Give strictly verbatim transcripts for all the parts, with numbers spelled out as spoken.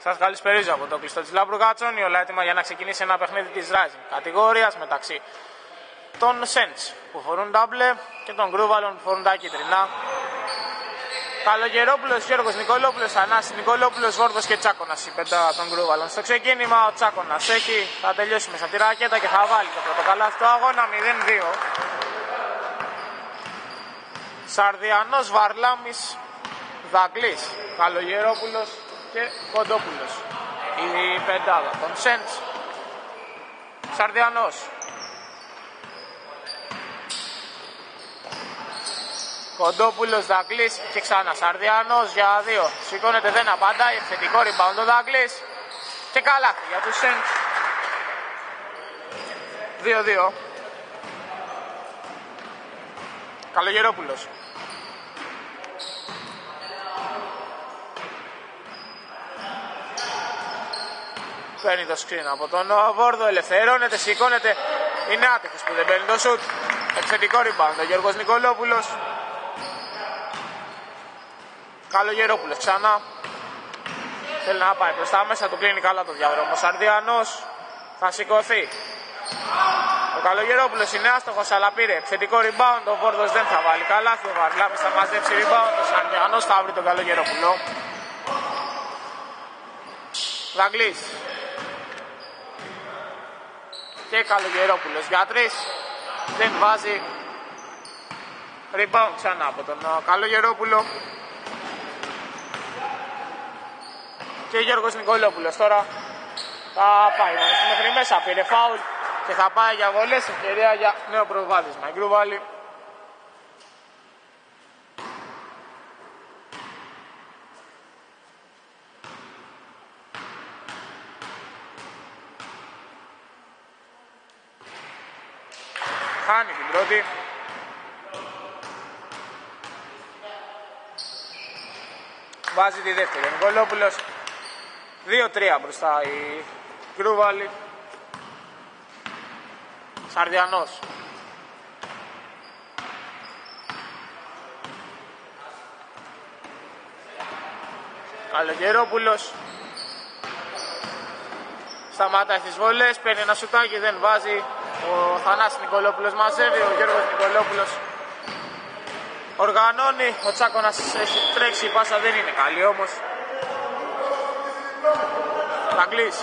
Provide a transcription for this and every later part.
Σας καλησπέριζω από το κλειστό της Λάμπρου Κατσόνη, όλα έτοιμα για να ξεκινήσει ένα παιχνίδι της Rising κατηγορίας μεταξύ των Saints που φορούν τα μπλε και των Γκρούβαλων που φορούν τα κίτρινα. Καλογερόπουλος, Γιώργος Νικολόπουλος, Ανάσης Νικολόπουλος, Βόρδος και Τσάκωνας, η πεντάδα των Γκρούβαλων. Στο ξεκίνημα ο Τσάκωνας έχει, θα τελειώσει μέσα τη ρακέτα και θα βάλει το πρώτο καλάθι του αγώνα μηδέν δύο. Σαρδιανός, Βαρλάμης, Δαγκλής, Καλογερόπουλος και Κοντόπουλος, η πεντάδα των Saints. Σαρδιανός, Κοντόπουλος, Δαγκλής και ξανά Σαρδιανός για δύο. Σηκώνεται, δεν απαντάει, επιθετικό rebound ο Δαγκλής και καλάθι για τους Saints. δύο δύο. Καλογερόπουλος, παίρνει το screen από τον Βόρδο, ελευθερώνεται, σηκώνεται, είναι άτυχος που δεν παίρνει το shoot. Επιθετικό rebound ο Γιώργος Νικολόπουλος. Καλογερόπουλος ξανά, θέλει να πάει προς τα μέσα, του κλείνει καλά το διάδρομο. Σαρδιανός θα σηκωθεί. Ο Καλογερόπουλος είναι άστοχος αλλά πήρε επιθετικό rebound, ο Βόρδος δεν θα βάλει καλάθι, ο Βαρλάμης θα μαζέψει rebound, ο Σαρδιανός θα βρει τον Καλογερόπουλο. Δαγκλής και Καλογερόπουλος για τρεις, δεν βάζει, rebound ξανά από τον Καλογερόπουλο. Και Γιώργος Νικολόπουλος τώρα θα πάει μέχρι μέσα, πήρε φάουλ και θα πάει για βολές, ευκαιρία για νέο προβάδισμα. Η Γκρούβαλη χάνει την πρώτη. Βάζει τη δεύτερη. Ο Νικολόπουλος δύο τρία μπροστά η Γκρούβαλη. Σαρδιανός. Καλογερόπουλος. Σταματάει τις βολές, παίρνει ένα σουτάκι, δεν βάζει. Ο Θανάσης Νικολόπουλος μαζεύει, ο Γιώργος Νικολόπουλος οργανώνει, ο Τσάκωνας έχει τρέξει, η πάσα δεν είναι καλή όμως. Δαγκλής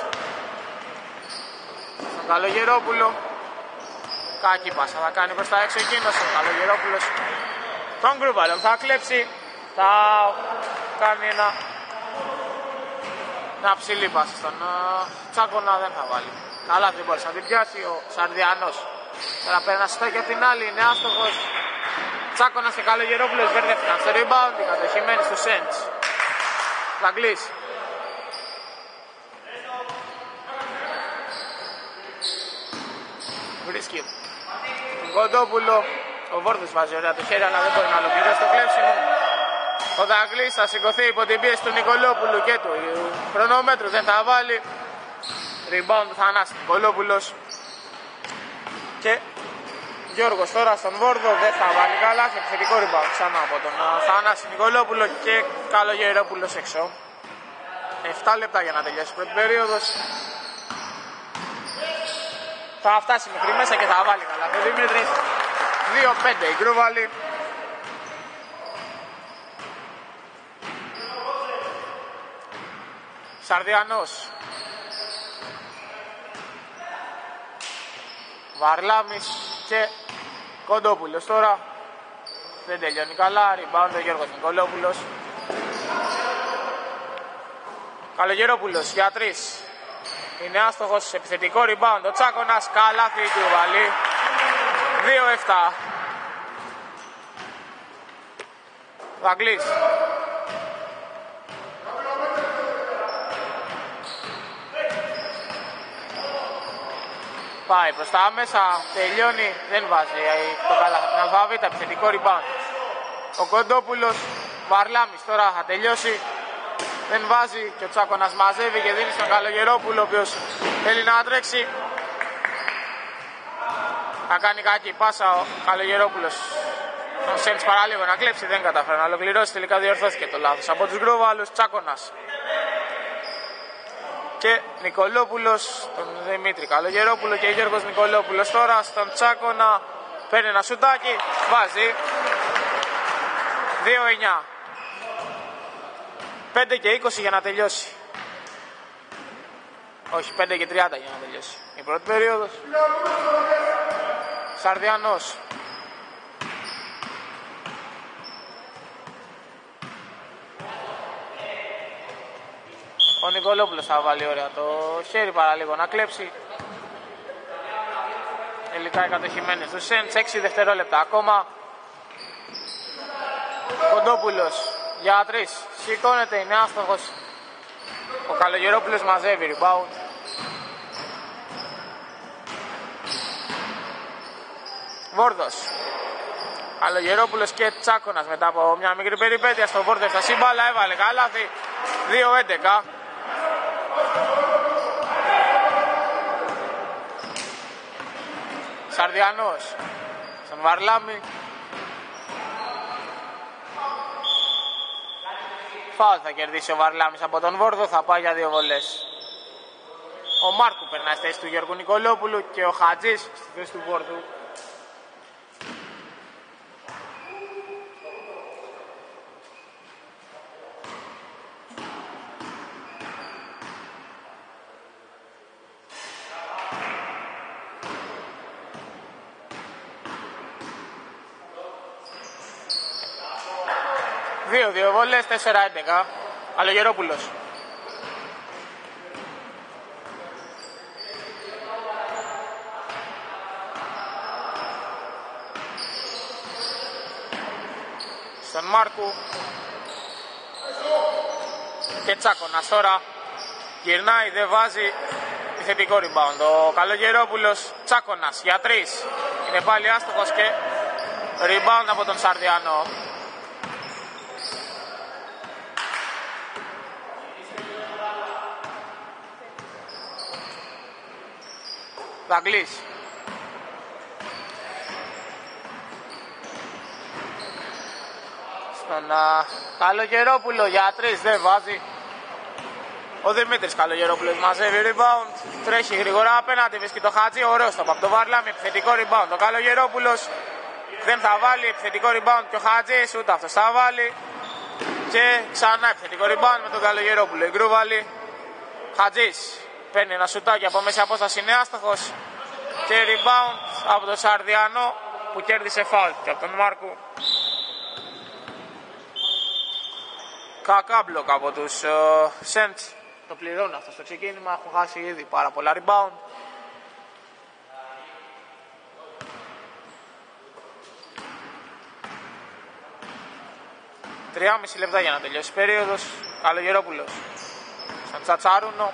στον Καλογερόπουλο, κακή πάσα θα κάνει προς τα έξω εκείνος, ο Καλογερόπουλος τον Γκρούβαλον θα κλέψει, θα κάνει ένα, ένα ψηλή πάσα στον uh, Τσάκωνα, δεν θα βάλει. Καλά δεν μπορείς να την πιάσει ο Σαρδιανός. Τώρα παίρνει ένα σουτάκι από την άλλη, είναι άστοχος. Τσάκωνας και Καλογερόπουλος μπερδεύτηκαν στο rebound, οι κατοχημένοι στους Saints. Δαγκλής. Βρίσκει τον Κοντόπουλο. Ο Βόρδος βάζει ωραία το χέρι, αλλά δεν μπορεί να ολοκληρώσει το κλέψιμο. Ο Δαγκλής θα σηκωθεί υπό την πίεση του Νικολόπουλου και του χρονόμετρου, δεν θα βάλει. Rebound του Θανάση Νικολόπουλος. Και Γιώργος τώρα στον Βόρδο, δεν θα βάλει καλά. Επιθετικό rebound ξανά από τον Θανάση Νικολόπουλο και Καλογερόπουλος έξω. επτά λεπτά για να τελειώσει η πρώτη περίοδος. Θα φτάσει μέχρι μέσα και θα βάλει καλά. Ο Δημήτρης δύο πέντε η Γκρούβαλη. Σαρδιανός. Βαρλάμης και Κοντόπουλος τώρα. Δεν τελειώνει καλά. Rebound ο Γιώργος Νικολόπουλος. Καλογερόπουλος για τρεις. Είναι άστοχος, επιθετικό rebound. Ο Τσάκωνας, καλάθι του Βαλή. δύο επτά. Δαγκλής. Πάει προς τα άμεσα, τελειώνει, δεν βάζει το καλάθι. Την αλφαβήτα, επιθετικό rebound. Ο Κοντόπουλος, Βαρλάμης τώρα θα τελειώσει. Δεν βάζει και ο Τσάκωνας μαζεύει και δίνει στον Καλογερόπουλο, ο οποίος θέλει να τρέξει. Θα κάνει κακή πάσα ο Καλογερόπουλος. Ο Saints παραλίγο να κλέψει, δεν καταφέρει να ολοκληρώσει, τελικά διορθώθηκε το λάθος από τους Γκρούβαλους. Τσάκωνας. και Νικολόπουλος, τον Δημήτρη Καλογερόπουλο και Γιώργος Νικολόπουλος τώρα στον Τσάκονα, παίρνει ένα σουτάκι, βάζει δύο εννιά, πέντε και είκοσι για να τελειώσει, όχι πέντε και τριάντα για να τελειώσει η πρώτη περίοδος. Σαρδιανός, ο Νικολόπουλος θα βάλει ωραία το χέρι παραλίγο να κλέψει. Τελικά οι κατοχημένες του Σέντς, έξι δευτερόλεπτα ακόμα. Κοντόπουλος για τρεις, σηκώνεται, είναι άστοχος. Ο Καλογερόπουλος μαζεύει rebound. Βόρδος, Καλογερόπουλος και Τσάκονας μετά από μια μικρή περιπέτεια στο Βόρδο, έφτασε η μπάλα, έβαλε καλάθι, δύο έντεκα. Σαρδιανός στον Βαρλάμι, φάουλ θα κερδίσει ο Βαρλάμις από τον Βόρδο, θα πάει για δύο βολές. Ο Μάρκου περνάει στη θέση του Γιώργου Νικολόπουλου και ο Χατζής στη θέση του Βόρδου. δύο δύο βολές, τέσσερα έντεκα. Καλογερόπουλος. Στον Μάρκου. Και Τσάκονας τώρα. Γυρνάει, δεν βάζει. Επιθετικό rebound. Ο Καλογερόπουλος, Τσάκονας για τρεις. Είναι πάλι άστοχος και rebound από τον Σαρδιανό. Δαγκλής. Στον α, Καλογερόπουλο για τρεις, δεν βάζει. Ο Δημήτρης Καλογερόπουλος μαζεύει rebound. Τρέχει γρήγορα απέναντι, βρίσκει το Χατζή. Ωραίος το από το Βαρλάμι, επιθετικό rebound. Ο Καλογερόπουλος δεν θα βάλει, επιθετικό rebound και ο Χατζής, ούτε αυτός θα βάλει. Και ξανά επιθετικό rebound με τον Καλογερόπουλο. Η Γκρούβαλη. Χατζής παίρνει ένα σουτάκι από μέση απόσταση, είναι άστοχος. Και rebound από τον Σαρδιανό που κέρδισε φάουλ και από τον Μάρκου. Κακά μπλοκ από τους uh, Σέντς. Το πληρώνουν αυτό στο ξεκίνημα, έχουν χάσει ήδη πάρα πολλά rebound. Τριάμιση λεπτά για να τελειώσει η περίοδος. Καλογερόπουλος σαν Τσατσάρουνο.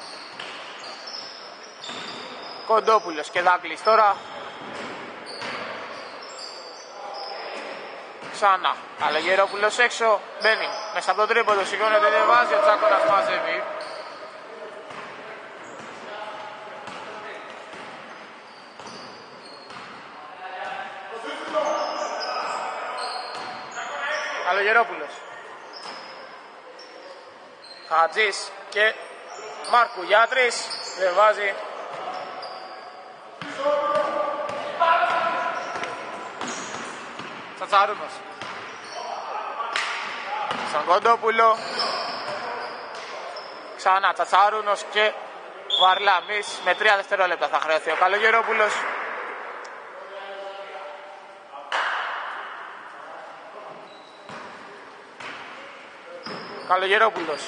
Κοντόπουλος και Δάκλης τώρα. Ξανά. Καλογερόπουλος έξω. Μπαίνει μέσα από το τρίποντο. Σηκώνεται, δεν βάζει. Ο Τσάκονας μαζεύει. Καλογερόπουλος. Χατζής και Μάρκου για τρεις. Δεν βάζει. Τσατσαρούνος. Στον Κοντόπουλο. Ξανά Τσατσαρούνος και Βαρλάμις. Με τρία δευτερόλεπτα θα χρειαστεί ο Καλογερόπουλος. Καλογερόπουλος.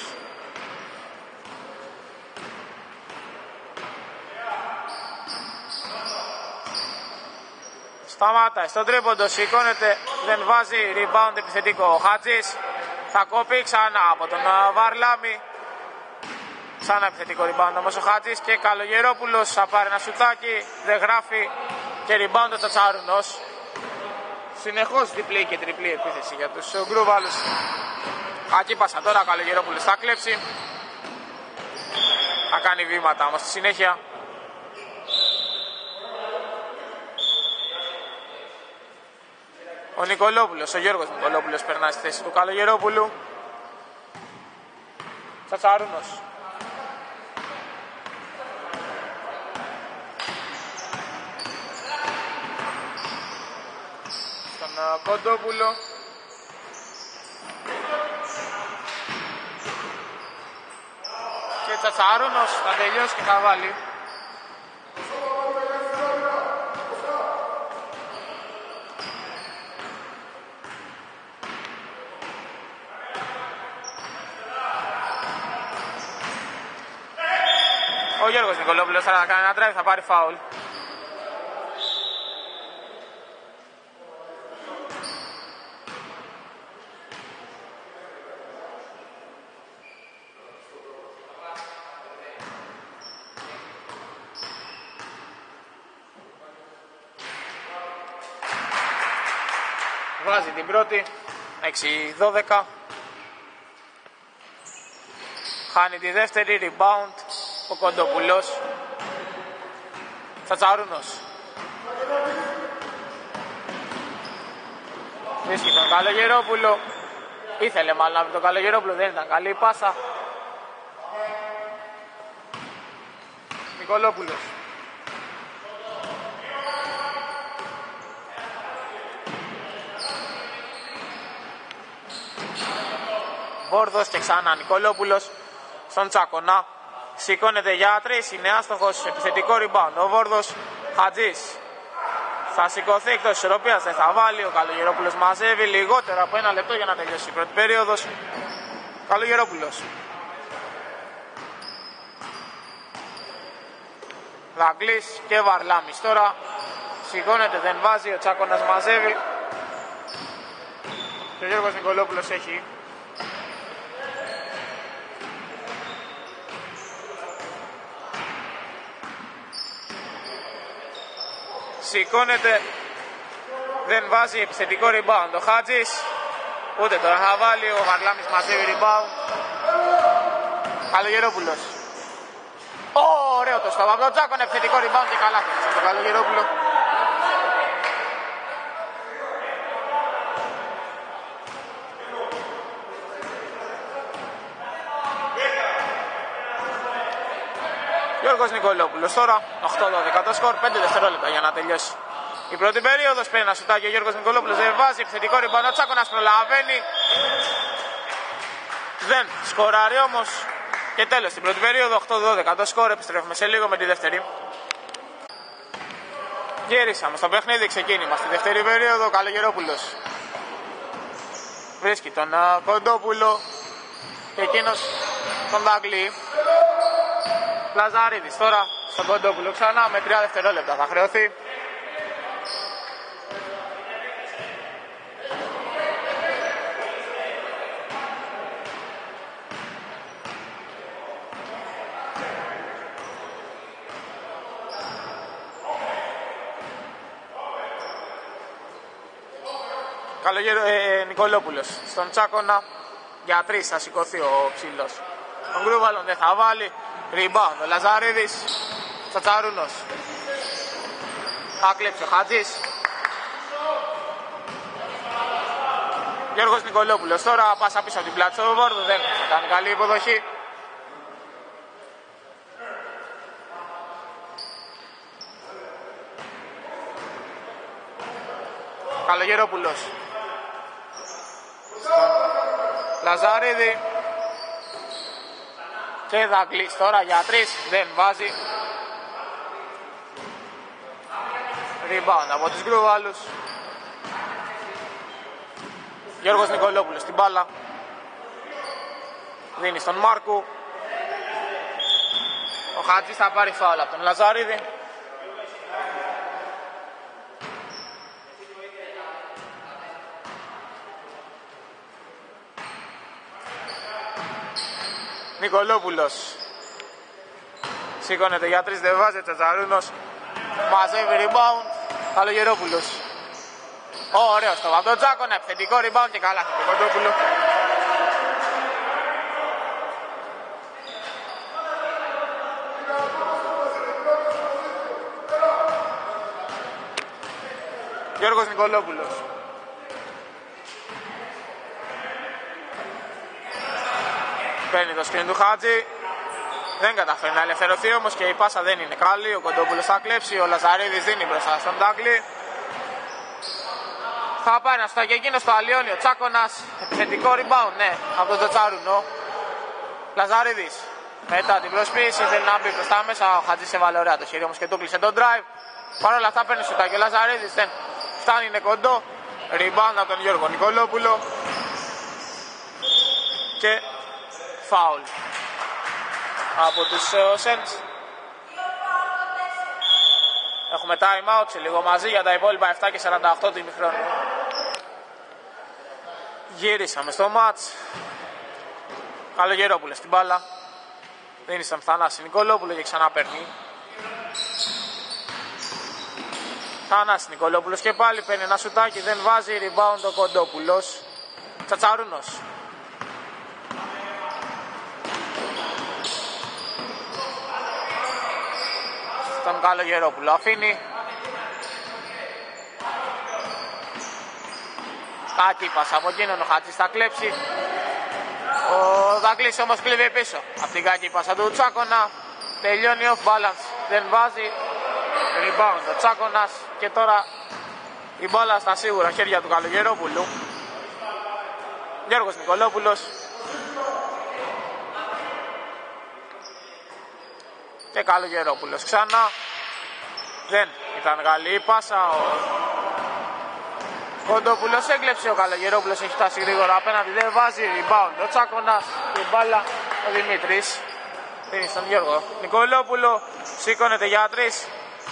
Σταμάτα, στον τρίποντο σηκώνεται, δεν βάζει, rebound επιθετικό. Ο Χατζής θα κόπει ξανά από τον Βαρλάμι. Ξανά επιθετικό rebound όμως ο Χατζής και Καλογερόπουλος θα πάρει ένα σουτάκι, δεν γράφει και rebound ο Τσατσάρουνος. Συνεχώς διπλή και τριπλή επίθεση για τους Γκρούβαλους. Ακή πάσα τώρα, Καλογερόπουλος θα κλέψει. Θα κάνει βήματα όμως στη συνέχεια. Ο Νικολόπουλος, ο Γιώργος Νικολόπουλος περνάει στη θέση του Καλογερόπουλου. Τσατσαρούνος. Κοντόπουλο. Και Τσατσαρούνος θα τελειώσει και θα βάλει. Ο Γιώργος Νικολόπουλος θα κάνει ένα drive, θα πάρει φάουλ. Βάζει την πρώτη, έξι δώδεκα. Χάνει τη δεύτερη, rebound ο Κοντόπουλος. Τσατσαρούνος. Βρίσκει τον Καλογερόπουλο. Ήθελε μάλλον να βρει τον Καλογερόπουλο, δεν ήταν καλή η πάσα. Νικολόπουλος. Βόρδος και ξανά Νικολόπουλος στον Τσάκονα. Σηκώνεται για τρεις, είναι άστοχος, επιθετικό rebound. Ο Βόρδος, Χατζής. Θα σηκωθεί εκτός ισορροπίας, δεν θα βάλει. Ο Καλογερόπουλος μαζεύει λιγότερο από ένα λεπτό για να τελειώσει η πρώτη περίοδος. Καλογερόπουλος. Δαγκλής και Βαρλάμις τώρα. Σηκώνεται, δεν βάζει, ο Τσάκονας μαζεύει. Και ο Γιώργος Νικολόπουλος έχει. Σηκώνεται, δεν βάζει, επιθετικό rebound. Ο Χάτζης, ούτε τώρα θα βάλει, ο Βαρλάμις μαζεύει rebound. Καλογερόπουλος. Ωραίο το στόμα από τον Τσάκον, επιθετικό rebound και καλά θέλει τον Καλογερόπουλο. Γιώργος Νικολόπουλος τώρα, οκτώ δώδεκα το σκορ, πέντε δευτερόλεπτα για να τελειώσει η πρώτη περίοδος. Παίρνει ένα σουτάκι ο Γιώργος Νικολόπουλος, δεν βάζει, επιθετικό rebound, ο Τσάκονας προλαβαίνει. Δεν σκοράρει όμως. Και τέλος στην πρώτη περίοδο, οκτώ δώδεκα το σκορ, επιστρέφουμε σε λίγο με τη δεύτερη. Γυρίσαμε στο παιχνίδι, ξεκίνημα στη δεύτερη περίοδο, Καλογερόπουλος βρίσκει τον uh, Κοντόπουλο και εκείνος τον Δαγκλή. Λαζαρίδης τώρα στον Κοντόπουλο ξανά με τρία δευτερόλεπτα θα χρεωθεί. Καλογερο, ε, Νικολόπουλος στον Τσάκονα για τρεις θα σηκωθεί ο ψηλός. Τον Γκρούβαλον δεν θα βάλει. Rebound ο Λαζαρίδης. Τσατσαρούνος. Θα κλέψει ο Χατζής. Γιώργος Νικολόπουλος τώρα πάσα πίσω από την πλάτη στο Βόρδο, δεν κάνει καλή υποδοχή. Καλογερόπουλος Λαζαρίδη και Δαγκλής τώρα για τρεις, δεν βάζει. Rebound από τους Γκρούβαλους. Γιώργος Νικολόπουλος στην μπάλα, δίνει στον Μάρκου. Ο Χατζής θα πάρει φάουλ από τον Λαζαρίδη. Νικολόπουλος σηκώνεται για τρεις, δεν βάζει. Τσατσαρούνος μαζεύει rebound. Καλογερόπουλος. Ωραίος το από τον Τζάκονα, επιθετικό rebound και καλά θα τον Κοντόπουλο. Γιώργος Νικολόπουλος. Παίρνει το σκριν του Χάτζη. Δεν καταφέρει να ελευθερωθεί όμως και η πάσα δεν είναι καλή. Ο Κοντόπουλος θα κλέψει. Ο Λαζαρίδης δίνει μπροστά στον Ντάγκλι. Θα πάει να στο και εκείνο στο Αλιόνι, ο Τσάκωνας, επιθετικό rebound, ναι, από τον Τζοτσάρουνο. Λαζαρίδης, μετά την προσποίηση, θέλει να μπει προς τα μέσα, ο Χατζής έβαλε ωραία το χέρι όμως και το κλείσε τον drive. Παρ' όλα αυτά παίρνει σουτάκι, ο Λαζαρίδης δεν φτάνει, είναι κοντό. Rebound από τον Γιώργο Νικολόπουλο. Και φάουλ από τους Σέντς. Έχουμε time out σε λίγο μαζί για τα υπόλοιπα επτά και σαράντα οκτώ του ημιχρόνου. Γυρίσαμε στο μάτς. Καλογερόπουλος στην μπάλα. Δίνει στον Θανάση Νικολόπουλο και ξανά παίρνει. Θανάση Νικολόπουλος και πάλι παίρνει ένα σουτάκι, δεν βάζει, rebound ο Κοντόπουλος. Τσατσαρούνος. Τον Καλογερόπουλο αφήνει. Κακή πάσα από εκείνον, ο Χατζής θα κλέψει. Ο Δαγκλής όμως κλέβει πίσω από την κακή πάσα του Τσάκωνα. Τελειώνει off balance, δεν βάζει. Rebound ο Τσάκωνας και τώρα η μπάλα στα σίγουρα χέρια του Καλογερόπουλου. Γιώργος Νικολόπουλος. Και Καλογερόπουλος ξανά. Δεν ήταν καλή η πάσα. Ο Κοντόπουλος έκλεψε, ο Καλογερόπουλος έχει φτάσει γρήγορα απέναντι, δεν βάζει, rebound ο Τσάκωνας, την μπάλα ο Δημήτρης. Δίνει στον Γιώργο Νικολόπουλο, σήκωνεται για τρεις.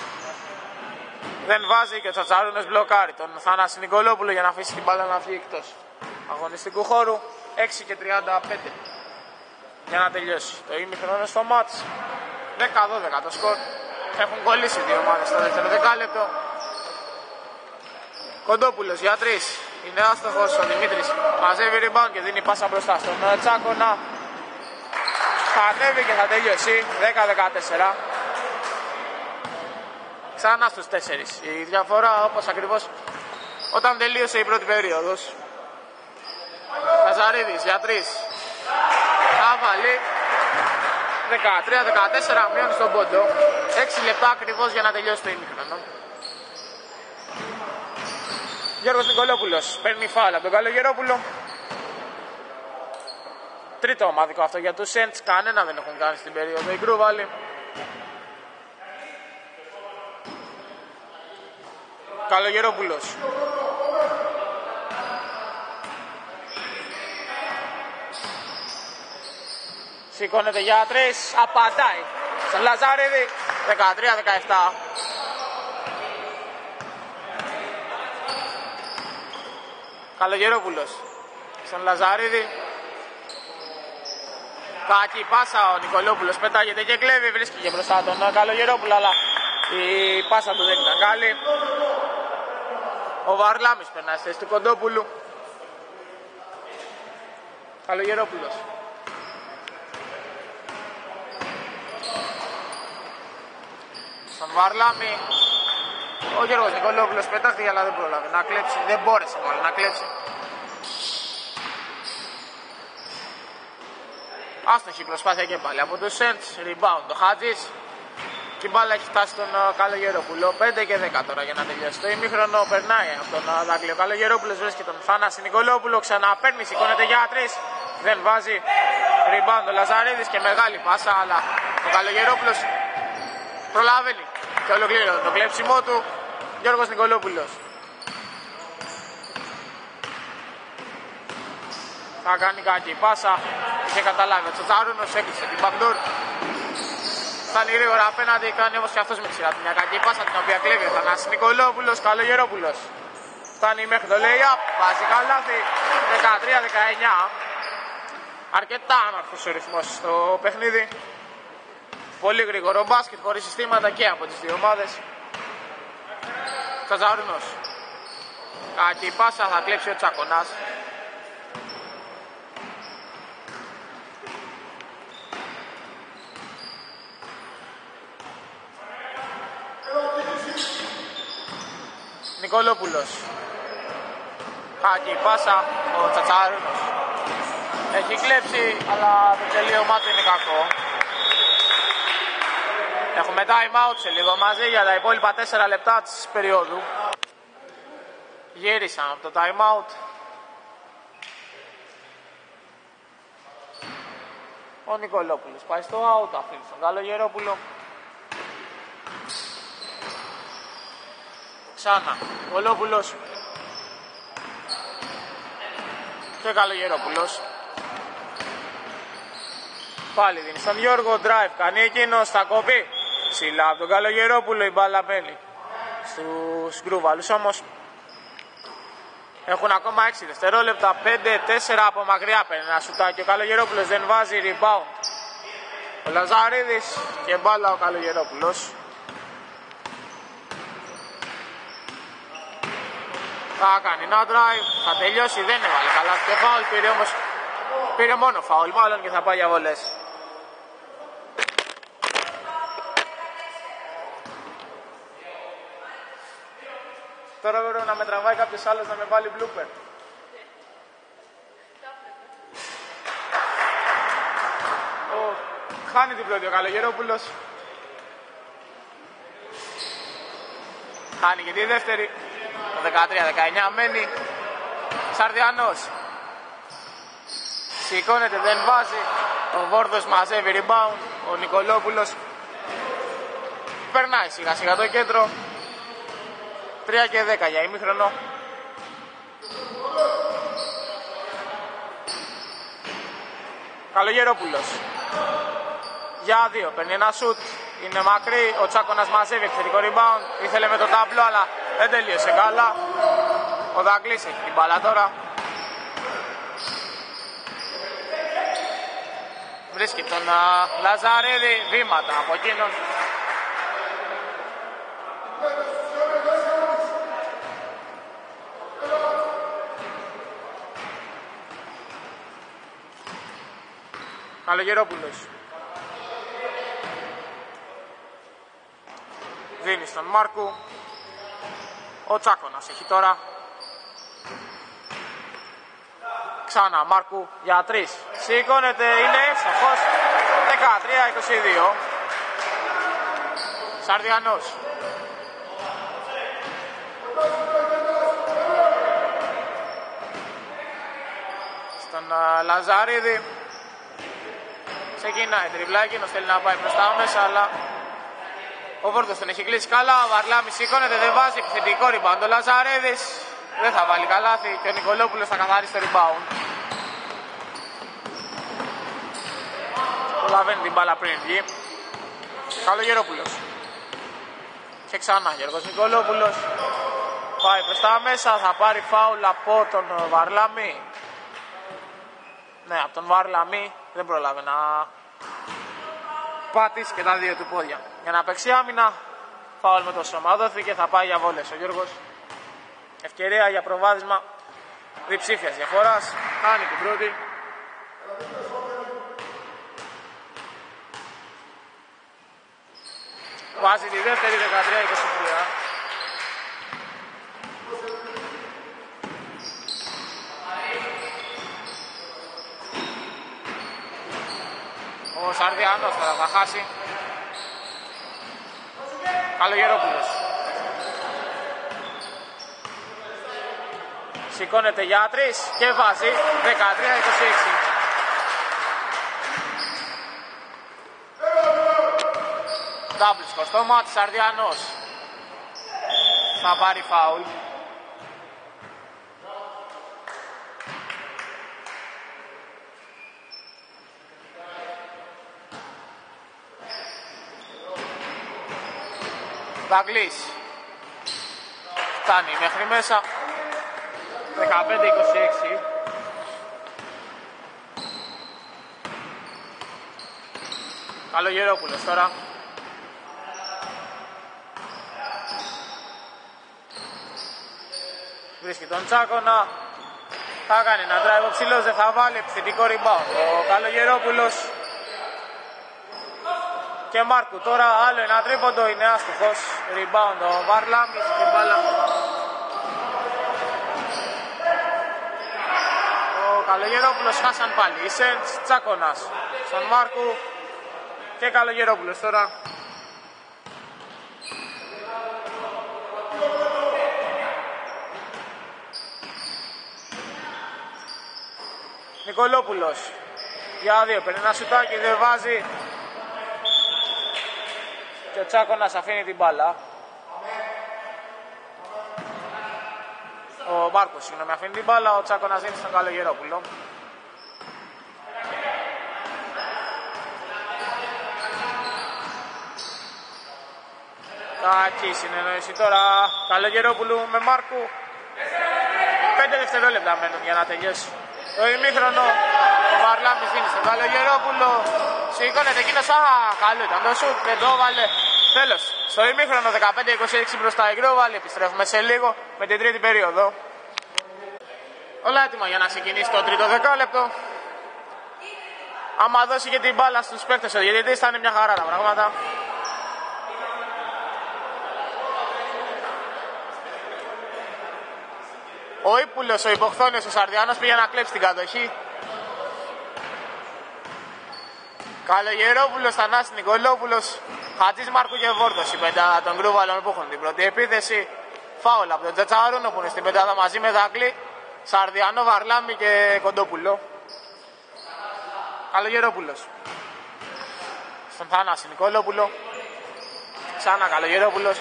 Δεν βάζει και ο Τσατσαρούνες μπλοκάρει τον Θανάση Νικολόπουλο για να αφήσει την μπάλα να βγει εκτός αγωνιστικού χώρου. Έξι και τριάντα πέντε για να τελειώσει το ημίχρονο στο μάτς. δέκα δώδεκα το σκορ. Έχουν κολλήσει δύο ομάδες στο δεύτερο δεκάλεπτο. Κοντόπουλος για τρεις. Είναι άστοχος ο Δημήτρης. Μαζεύει rebound και δίνει πάσα μπροστά στον Τσάκωνα. Θα ανέβει και θα τελειώσει. δέκα δεκατέσσερα. Ξανά στους τέσσερις. Η διαφορά όπως ακριβώς όταν τελείωσε η πρώτη περίοδος. Καζαρίδης για τρεις. Θα βάλει. δεκατρία δεκατέσσερα, μειώνει στον πόντο. έξι λεπτά ακριβώς για να τελειώσει το ημίχρονο. Γιώργος Νικολόπουλος παίρνει φάουλ από τον Καλογερόπουλο. Τρίτο ομαδικό αυτό για τους Σέντς. Κανένα δεν έχουν κάνει στην περίοδο οι Γκρούβαλοι. Καλογερόπουλος. Σηκώνεται για τρεις, απαντάει στον Λαζαρίδη. Δεκατρία δεκαεπτά. Καλογερόπουλος στον Λαζαρίδη. Κακή πάσα, ο Νικολόπουλος πετάγεται και κλέβει, βρίσκει και μπροστά τον Καλογερόπουλο, αλλά η πάσα του δεν ήταν καλή. Ο Βαρλάμης περνάει στη θέση του Κοντόπουλου. Καλογερόπουλος. Στον Βαρλάμη. Ο Γιώργος Νικολόπουλος πετάχτηκε αλλά δεν πρόλαβε να κλέψει, δεν μπόρεσε μάλλον να κλέψει. Άστοχη προσπάθεια και πάλι από τους Σέντς, rebound ο Χατζής. Και η μπάλα έχει φτάσει στον Καλογερόπουλο. πέντε και δέκα τώρα για να τελειώσει το ημίχρονο. Περνάει από τον Δάκλειο. Ο Καλογερόπουλος βρίσκει τον Θανάση Νικολόπουλο. Ξαναπαίρνει, σηκώνεται για τρεις. Δεν βάζει. Rebound ο Λαζαρίδης και μεγάλη πάσα. Αλλά ο Καλογερόπουλος προλαβαίνει και ολοκλήρωνε το κλέψιμό του. Γιώργος Νικολόπουλος. Θα κάνει κακή πάσα. Είχε καταλάβει ο Τσατσαρούνος, έκλεισε την backdoor. Φτάνει γρήγορα απέναντι, κάνει όμως και αυτός με τη σειρά του μια κακή πάσα την οποία κλέβει ο Θανάσης Νικολόπουλος. Καλογερόπουλος φτάνει μέχρι το lay-up, βάζει καλάθι. Δεκατρία δεκαεννιά. Αρκετά άναρχος ο ρυθμός στο παιχνίδι. Πολύ γρήγορο μπάσκετ, χωρίς συστήματα και από τις δύο ομάδες. Τσατσαρούνος. Κακή πάσα, θα κλέψει ο Τσάκωνας. Νικολόπουλος. Κακή πάσα, ο Τσατσαρούνος. Έχει κλέψει, αλλά το τελείωμά του είναι κακό. Έχουμε time out σε λίγο μαζί για τα υπόλοιπα τέσσερα λεπτά της περίοδου. Γύρισαν από το time out. Ο Νικολόπουλος πάει στο out, αφήνει στον Καλογερόπουλο. Ξανά, Νικολόπουλος και Καλογερόπουλος. Πάλι δίνει στον Γιώργο, drive κάνει εκείνος, θα κοπεί. Ψηλά από τον Καλογερόπουλο η μπάλα μπαίνει στους γκρούβαλους όμως. Έχουν ακόμα έξι δευτερόλεπτα, πέντε τέσσερα από μακριά παίρνει ένα σουτάκι. Ο Καλογερόπουλος δεν βάζει rebound. Ο Λαζαρίδης και μπάλα ο Καλογερόπουλος. Θα κάνει ένα drive, θα τελειώσει, δεν έβαλε καλά και φάουλ, πήρε όμως, πήρε μόνο φάουλ μάλλον και θα πάει για βολές. Τώρα πρέπει να με τραβάει κάποιος άλλος να με βάλει blooper. Ο, χάνει την πρώτη ο Καλογερόπουλος. Χάνει και τη δεύτερη. Το δεκατρία δεκαεννιά μένει. Σαρδιανός. Σηκώνεται, δεν βάζει. Ο Βόρδος μαζεύει rebound. Ο Νικολόπουλος περνάει σιγά σιγά το κέντρο. τρία και δέκα για ημίχρονο. Καλογερόπουλος για δύο, παίρνει ένα σουτ, είναι μακρύ, ο Τσάκωνας μαζεύει επιθετικό rebound, ήθελε με το ταμπλό αλλά δεν τελείωσε καλά. Ο Δαγκλής έχει την μπάλα τώρα. Βρίσκει τον uh, Λαζαρίδη, βήματα από εκείνον. Καλογερόπουλος δίνει στον Μάρκου. Ο Τσάκωνας έχει τώρα. Ξανά Μάρκου για τρεις. Σηκώνεται, είναι εύστοχος. δεκατρία είκοσι δύο. Σαρδιανός. Στον uh, Λαζαρίδη. Ξεκινάει τριβλάκι, εκείνος θέλει να πάει προς τα μέσα, αλλά ο Βόρτος τον έχει κλείσει καλά. Ο Βαρλάμις σηκώνεται, δεν βάζει επιθετικό rebound. Ο Λαζαρίδης δεν θα βάλει καλάθι και ο Νικολόπουλος θα καθαρίσει το rebound. Προλαβαίνει την μπάλα πριν βγει. Καλογερόπουλος. Και ξανά Γιώργος Νικολόπουλος. Πάει προς τα μέσα, θα πάρει φάουλ από τον Βαρλάμι. Ναι, από τον Βαρλάμι. Δεν προλάβει να πατήσει και τα δύο του πόδια. Για να παίξει άμυνα, φάουλ με το σώμα δόθηκε, θα πάει για βόλες ο Γιώργος. Ευκαιρία για προβάδισμα διψήφιας διαφοράς. Χάνει την πρώτη. Βάζει τη δεύτερη, δεκατρία είκοσι τρία. Ο Σαρδιανός τώρα θα χάσει. Καλογερόπουλος. Σηκώνεται για τρεις και βάζει δεκατρία είκοσι έξι. Double score στο μάτι, Σαρδιανός. Θα πάρει φάουλ. Δαγκλής φτάνει μέχρι μέσα. Δεκαπέντε είκοσι έξι. Καλογερόπουλος τώρα. Βρίσκει τον Τσάκωνα. Θα κάνει ένα drive, ο ψηλός δεν θα βάλει επιθετικό rebound. Ο Καλογερόπουλος και Μάρκου τώρα άλλο ένα τρίποντο, είναι άστοχος. Rebound ο Βαρλάμις και μπάλα. Ο Καλογερόπουλος χάσαν πάλι. Η Σέντς, Τσάκωνας στον Μάρκου και Καλογερόπουλος τώρα. Νικολόπουλος για δύο, παίρνει ένα σουτάκι, δεν βάζει και ο Τσάκωνας αφήνει την μπάλα. Ο Μάρκος, συγγνώμη, αφήνει την μπάλα, ο Τσάκωνας δίνει στον Καλογερόπουλο. Κακή συνεννόηση τώρα Καλογερόπουλου με Μάρκου. Πέντε δευτερόλεπτα μένουν για να τελειώσει το ημίχρονο. Ο Βαρλάμις δίνει στον Καλογερόπουλο. Σηκώνεται εκείνος, α, καλό ήταν το σουτ, δεν το έβαλε. Τέλος, στο ημίχρονο δεκαπέντε είκοσι έξι μπροστά η Γκρόβαλη. Επιστρέφουμε σε λίγο με την τρίτη περίοδο. Όλα έτοιμα για να ξεκινήσει το τρίτο δεκάλεπτο. Άμα δώσει και την μπάλα στους παίκτες ο διαιτητής θα είναι μια χαρά τα πράγματα. Ο Ήπουλος, ο Υποχθόνιος, ο Σαρδιάνος πήγε να κλέψει την κατοχή. Καλογερόπουλος, Θανάσης Νικολόπουλος, Χατζής Μάρκου και Βόρδος. Η πεντάδα των Γκρούβαλων που έχουν την πρώτη επίθεση. Φάουλ από τον Τζατσαρούνο που είναι στην πεντάδα μαζί με Δάκλη, Σαρδιάνο, Βαρλάμι και Κοντόπουλο. Καλογερόπουλος στον Θανάση Νικολόπουλο. Ξανά Καλογερόπουλος.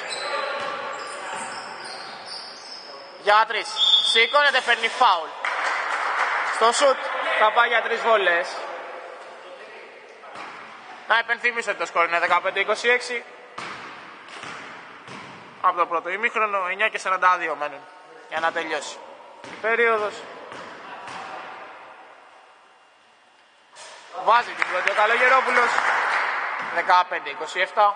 Για τρεις. Σηκώνεται, παίρνει φάουλ. Στο σουτ θα πάει για τρεις βόλες. Να υπενθυμίσω ότι το σκορ είναι δεκαπέντε είκοσι έξι. Από το πρώτο ημίχρονο, εννιά και σαράντα δύο μένουν για να τελειώσει η περίοδος. Βάζει την πρώτη ο Καλογερόπουλος. δεκαπέντε είκοσι επτά.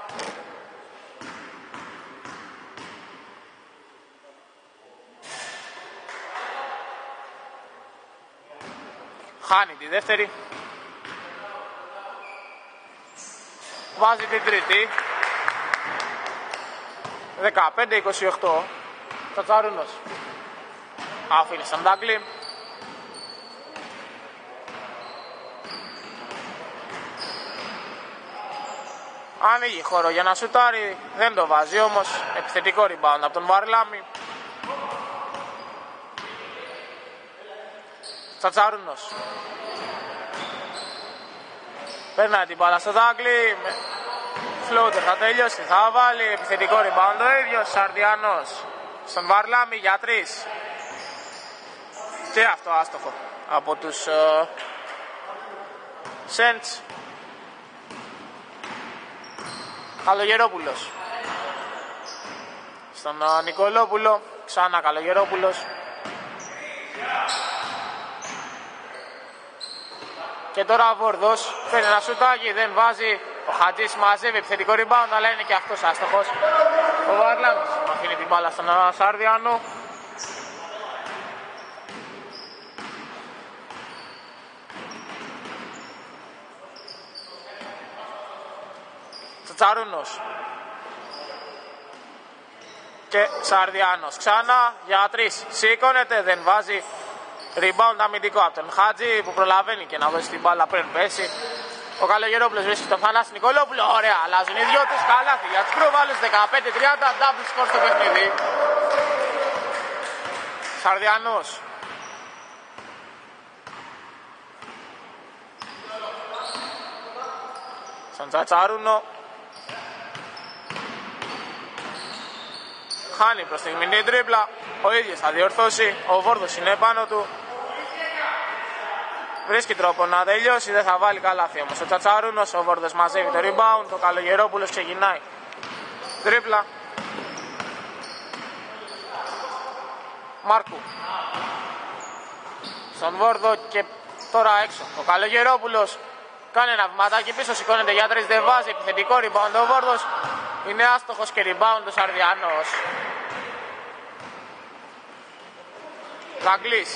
Χάνει τη δεύτερη. Βάζει την τρίτη. δεκαπέντε είκοσι οκτώ. Τσατσαρούνος αφήνει στον Ντάγκλι. Ανοίγει χώρο για να σουτάρει. Δεν το βάζει όμως. Επιθετικό rebound από τον Βαρλάμι. Τσατσαρούνος περνάει την μπάλα στο Δάκλι. Φλότερ θα τελειώσει, θα βάλει. Επιθετικό rebound ο ίδιος. Σαρδιανός στον Βαρλάμι για τρεις. Και αυτό άστοχο από τους uh, Σέντς. Καλογερόπουλος στον uh, Νικολόπουλο. Ξανά Καλογερόπουλος. Και τώρα ο Βόρδος παίρνει ένα σουτάκι, δεν βάζει. Ο Χατζής μαζεύει επιθετικό rebound, αλλά είναι και αυτός άστοχος. Ο Βαρλάμις αφήνει την μπάλα στον Σαρδιάνο. Τσατσαρούνος και Σαρδιάνος ξανά για τρεις. Σηκώνεται, δεν βάζει. Rebound αμυντικό από τον Χατζή που προλαβαίνει και να δώσει την μπάλα πριν πέσει. Ο Καλογερόπουλος βρίσκει τον Θανάση Νικολόπουλο. Ωραία, αλλάζουν οι δυο τους. Καλάθι για τους Γκρούβαλους. δεκαπέντε τριάντα. Double score στο παιχνίδι. Σαρδιανός. Στον Τσατσαρούνο. Χάνει προς στιγμή την τρίπλα. Ο ίδιος θα διορθώσει. Ο Βόρδος είναι πάνω του. Βρίσκει τρόπο να τελειώσει. Δεν θα βάλει καλάθι όμως ο Τσατσαρούνος. Ο Βόρδος μαζεύει το rebound. Ο Καλογερόπουλος ξεκινάει τρίπλα. Μάρκου στον Βόρδο και τώρα έξω. Ο Καλογερόπουλος κάνει ένα βηματάκι πίσω. Σηκώνεται για τρεις. Δεν βάζει. Επιθετικό rebound ο Βόρδος. Είναι άστοχος και rebound ο Σαρδιανός. Δαγκλής.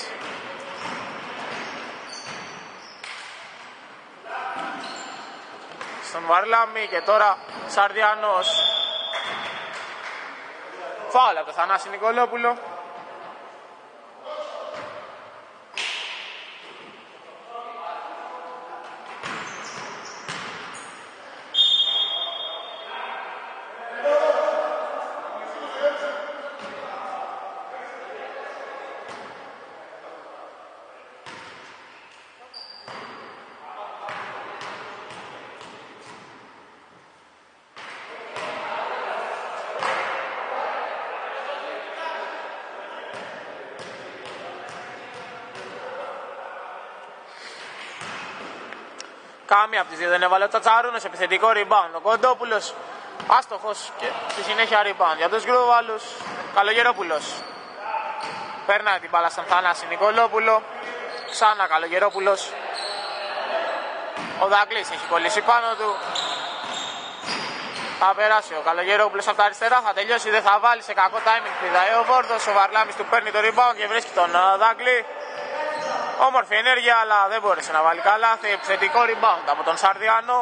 Στον Βαρλάμι και τώρα Σαρδιανός. Φάουλ από το Θανάση Νικολόπουλο. Καμία από τις δύο δεν έβαλε ο Τσατσαρούνος, επιθετικό rebound. Ο Κοντόπουλος άστοχος και στη συνέχεια rebound για τους Γκρούβαλους. Καλογερόπουλος περνάει την μπάλα στον Θανάση Νικολόπουλο. Ξανά Καλογερόπουλος. Ο Δαγκλής έχει κολλήσει πάνω του. Θα περάσει ο Καλογερόπουλος από τα αριστερά, θα τελειώσει, δεν θα βάλει, σε κακό timing πηδάει ο Βόρδος. Ο Βαρλάμις του παίρνει το rebound και βρίσκει τον Δαγκλή. Όμορφη ενέργεια, αλλά δεν μπόρεσε να βάλει καλάθι. Επιθετικό rebound από τον Σαρδιανό.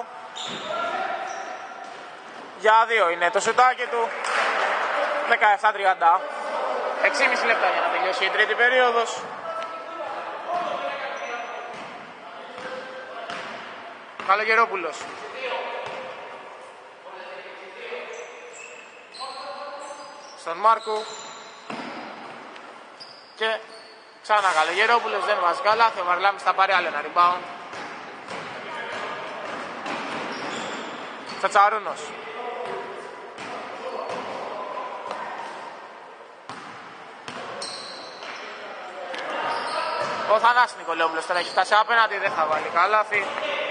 Για δύο είναι το σουτάκι του. δεκαεπτά τριάντα. έξι και μισό λεπτά για να τελειώσει η τρίτη περίοδος. Καλογερόπουλος. Στον Μάρκου. Και ξανά Καλογερόπουλος, δεν βάζει καλάθι. Ο Βαρλάμις θα πάρει άλλο ένα rebound. Τσατσαρούνος. Ο Θανάσης Νικολόπουλος τώρα έχει φτάσει απέναντι, δεν θα βάλει καλάθι.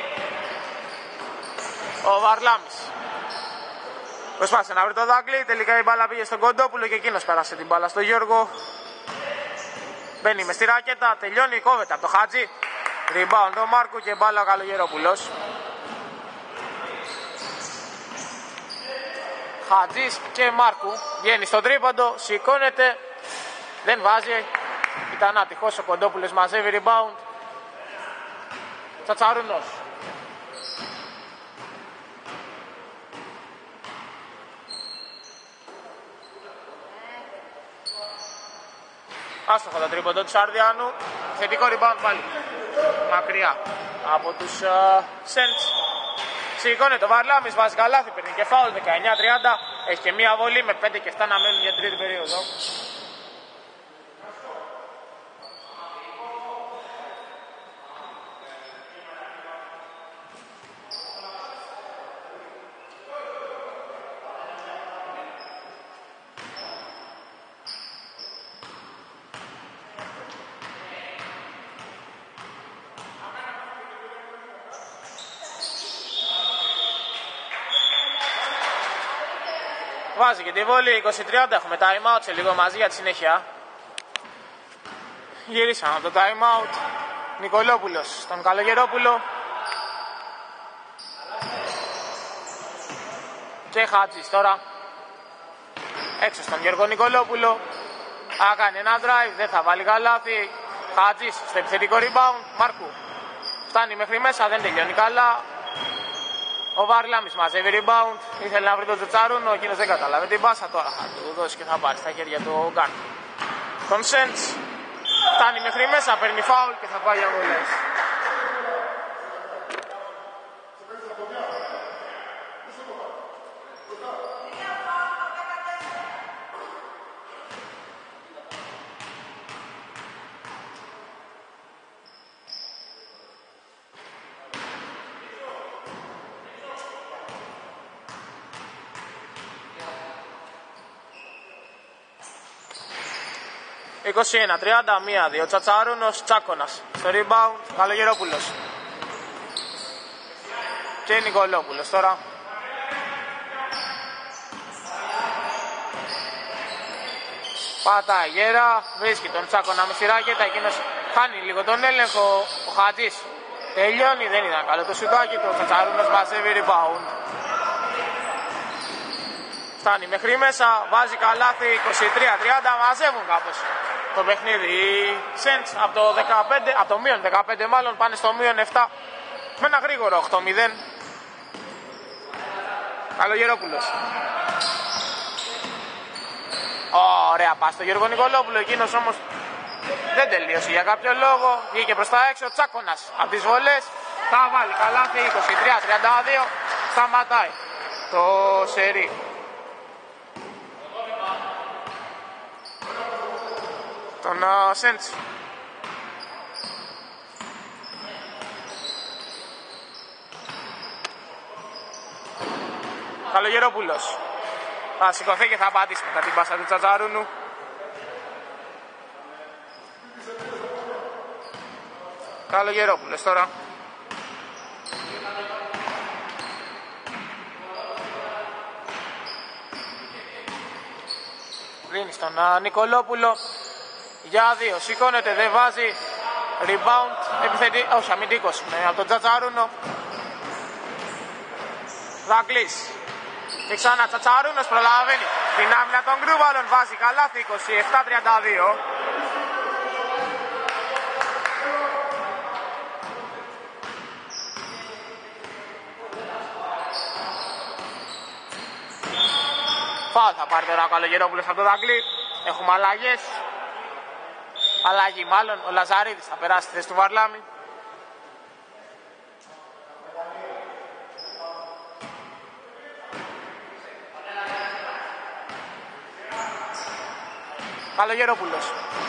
Ο Βαρλάμις προσπάθησε να βρει το Δαγκλή, τελικά η μπάλα πήγε στον Κοντόπουλο και εκείνος πέρασε την μπάλα στον Γιώργο. Μπαίνει μες στη ράκετα, τελειώνει, κόβεται από το Χάτζη. Rebound ο Μάρκου και μπάλα ο Καλογερόπουλος. Χατζής και Μάρκου βγαίνει στον τρίποντο, σηκώνεται, δεν βάζει. Ήταν άτυχος, ο Κοντόπουλος μαζεύει rebound. Τσατσαρούνος. Άστοχο το τρίποντο του Σαρδιάνου. Θετικό rebound πάλι μακριά από τους uh, Σέντς. Σηκώνει το Βαρλάμις, βάζει καλάθι, παίρνει και φάουλ. Δεκαεννιά τριάντα. Έχει και μία βολή με πέντε και επτά να μένουν για την τρίτη περίοδο. Βάζει και τη βόλη, είκοσι τριάντα, έχουμε time out σε λίγο μαζί για τη συνέχεια. Γυρίσαμε από το time out. Νικολόπουλος στον Καλογερόπουλο. Και Χάτζης τώρα έξω στον Γιώργο Νικολόπουλο. Θα κάνει ένα drive, δεν θα βάλει καλάθι. Χάτζης στο επιθετικό rebound. Μάρκου φτάνει μέχρι μέσα, δεν τελειώνει καλά. Ο Βαρλάμις μαζεύει rebound, ήθελε να βρει τον Τσατσαρούνο, εκείνος δεν κατάλαβε την πάσα, τώρα θα του δώσει και θα πάρει στα χέρια του Γκάν. Τον Σέντς φτάνει μέχρι μέσα, παίρνει φάουλ και θα πάει για βολές. είκοσι ένα τριάντα, μία δύο, Τσατσαρούνος, Τσάκωνας στο rebound, Καλογερόπουλος και Νικολόπουλος τώρα. Πατάει γέρα, βρίσκει τον Τσάκωνα με στη ράκετα, εκείνος χάνει λίγο τον έλεγχο. Ο Χατζής τελειώνει, δεν ήταν καλό το σουτάκι του, ο Τσατσαρούνος μαζεύει rebound. Φτάνει μέχρι μέσα, βάζει καλάθι, είκοσι τρία τριάντα, μαζεύουν κάπως το παιχνίδι. Οι Σέντς από το δεκαπέντε, από το μείον δεκαπέντε μάλλον, πάνε στο μείον επτά με ένα γρήγορο οκτώ μηδέν. Καλογερόπουλος. Ωραία πάση στο Γιώργο Νικολόπουλο, εκείνος όμως δεν τελείωσε για κάποιο λόγο, βγήκε προς τα έξω. Τσάκωνας από τις βολές θα βάλει καλάθι, είκοσι τρία τριάντα δύο, σταματάει το σερί. Τον uh, Σέντς. Καλογερόπουλος θα σηκωθεί και θα πατήσει μετά την πάσα του Τσατσαρούνου. Καλογερόπουλος τώρα. δίνει στον uh, Νικολόπουλο για δύο, σηκώνεται, δεν βάζει. Rebound, επιθετή, όχι αμυντικός, ναι, από τον Τσατσαρούνο. Δαγκλής. Και ξανά Τσατσαρούνος προλαβαίνει την άμυνα των Γκρούβαλων, βάζει καλάθι, είκοσι επτά τριάντα δύο. Φάουλ θα πάρει τώρα ο Καλογερόπουλος από το Δαγκλή. Έχουμε αλλαγές. Αλλαγή μάλλον, ο Λαζαρίδης θα περάσει στη θέση του Βαρλάμι. Καλογερόπουλος.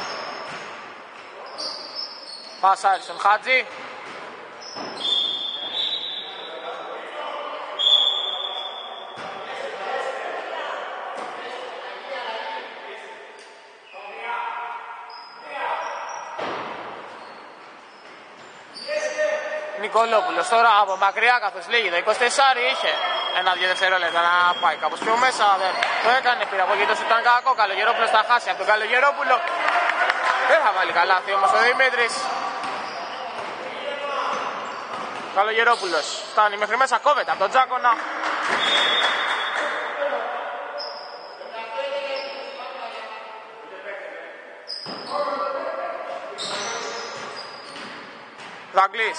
Πασάρι στον Χάτζη. Νικολόπουλος τώρα από μακριά καθώς λίγη το είκοσι τέσσερα είχε ένα-δύο δευτερόλεπτα να πάει κάπως πιο μέσα, δεν το έκανε, πήρε από εκεί, ήταν κακό. Καλογερόπουλος θα χάσει από τον Καλογερόπουλο, δεν θα βάλει καλάθι όμως ο Δημήτρης. Καλογερόπουλος φτάνει μέχρι μέσα, κόβεται από τον Τζάκονα. Δαγκλής.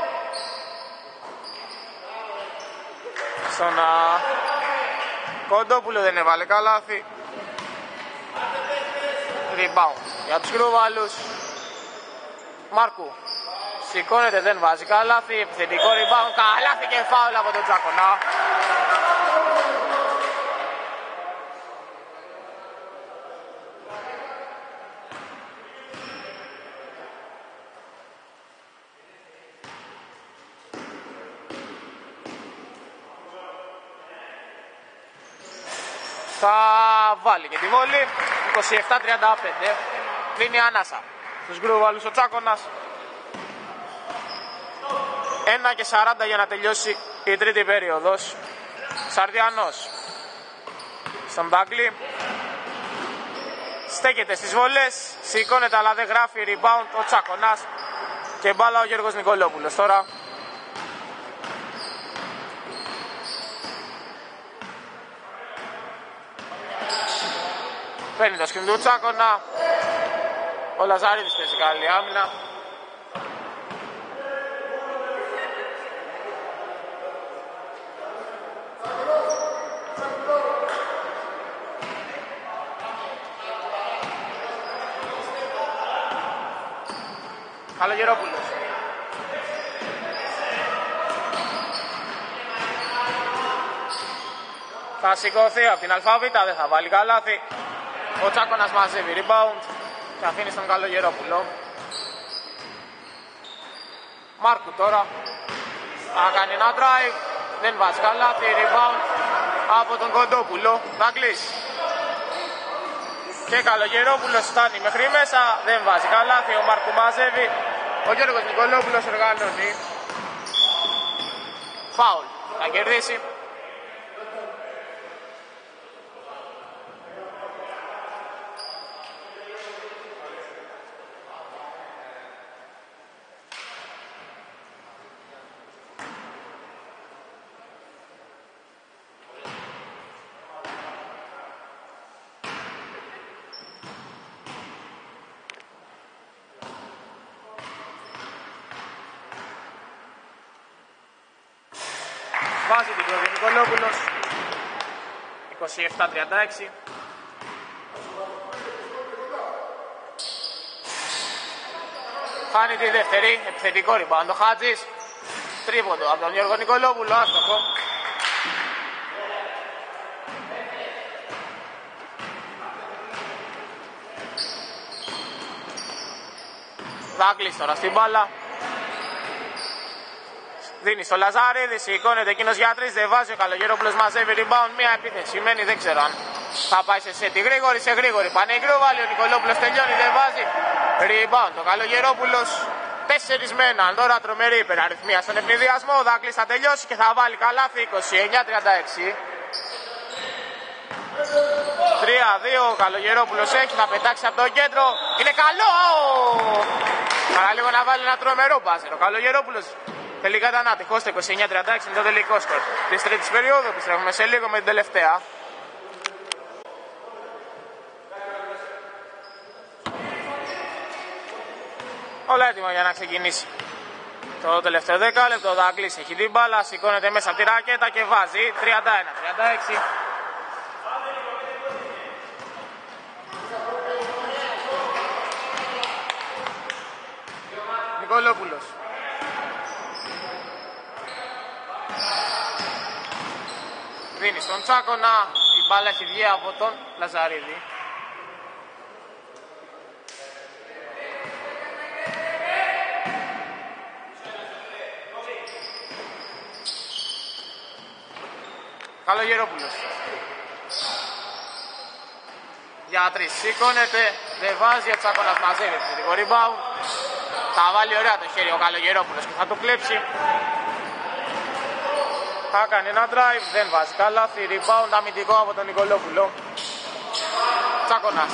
Στον α, Κοντόπουλο δεν έβαλε καλάθι. Rebound για τους Γκρούβαλους. Μάρκου σηκώνεται, δεν βάζει καλάθι. Επιθετικό rebound, καλάθι και φάουλ από τον Τζάκονα. Θα βάλει και τη βόλη. είκοσι επτά τριάντα πέντε. Δίνει ανάσα στους Γκρούβαλους ο Τσάκονας. ένα και σαράντα για να τελειώσει η τρίτη περίοδος. Σαρδιανός στον Μπάγκλι. Στέκεται στις βολές. Σηκώνεται αλλά δεν γράφει. Rebound ο Τσάκονας. Και μπάλα ο Γιώργος Νικολόπουλος τώρα. Παίρνει το σκηνή του Τσάκονα. Ο Λαζαρίδης παίζει καλή άμυνα. Καλογερόπουλος. Θα σηκωθεί από την αλφαβήτα, δεν θα βάλει καλάθι. Ο Τσάκονας μαζεύει rebound και αφήνει στον Καλογερόπουλο. Μάρκου τώρα θα κάνει ένα drive, δεν βάζει καλάθι, rebound από τον Κοντόπουλο. Δαγκλής. Και Καλογερόπουλος φτάνει μέχρι μέσα, δεν βάζει καλάθι, ο Μάρκου μαζεύει. Ο Γιώργος Νικολόπουλος οργανώνει. Φάουλ, θα κερδίσει. Βάζει την πρώτη Νικολόπουλος. είκοσι επτά τριάντα έξι. Χάνει τη δεύτερη, επιθετικό rebound ο Χάτζης. Τρίποντο από τον Γιώργο Νικολόπουλο, άστοχο. Δάκλης τώρα στην μπάλα. Δίνει στο Λαζαρίδη, σηκώνεται εκείνος για τρεις, δεν βάζει, ο Καλογερόπουλος μαζεύει rebound, μία επίθεση μένει, δεν ξέρω αν θα πάει σε σέτη γρήγορη, σε γρήγορη πάνε η Γκρούβαλη, ο Νικολόπουλος τελειώνει, δεν βάζει, rebound, ο Καλογερόπουλος τέσσερις με έναν, τώρα τρομερή υπεραριθμία στον ευνηδιασμό, ο Δάκλης θα τελειώσει και θα βάλει καλάθι, είκοσι εννιά τριάντα έξι. τρία δύο, ο Καλογερόπουλος έχει να πετάξει από το κέντρο. Είναι καλό! Παραλίγο να βάλει ένα τρομερό μπάζερ. Ο Καλογερόπουλος τελικά ήταν άτυχος, το είκοσι εννιά τριάντα έξι είναι το τελικό σκορ της τρίτης περίοδου. Επιστρέφουμε σε λίγο με την τελευταία. Όλα έτοιμα για να ξεκινήσει το τελευταίο δεκάλεπτο. Ο Δαγκλής έχει την μπάλα, σηκώνεται μέσα από τη ρακέτα και βάζει τριάντα ένα τριάντα έξι. Νικολόπουλος. Δίνει στον Τσάκονα, η μπάλα έχει βγει από τον Λαζαρίδη. Καλογερόπουλος. Για τρεις σηκώνεται, δεν βάζει, ο Τσάκονας μαζεύει το rebound. Θα βάλει ωραία το χέρι ο Καλογερόπουλος και θα το κλέψει. Θα κάνει ένα drive, δεν βάζει καλάθι, rebound αμυντικό από τον Νικολόπουλο. Τσάκονας.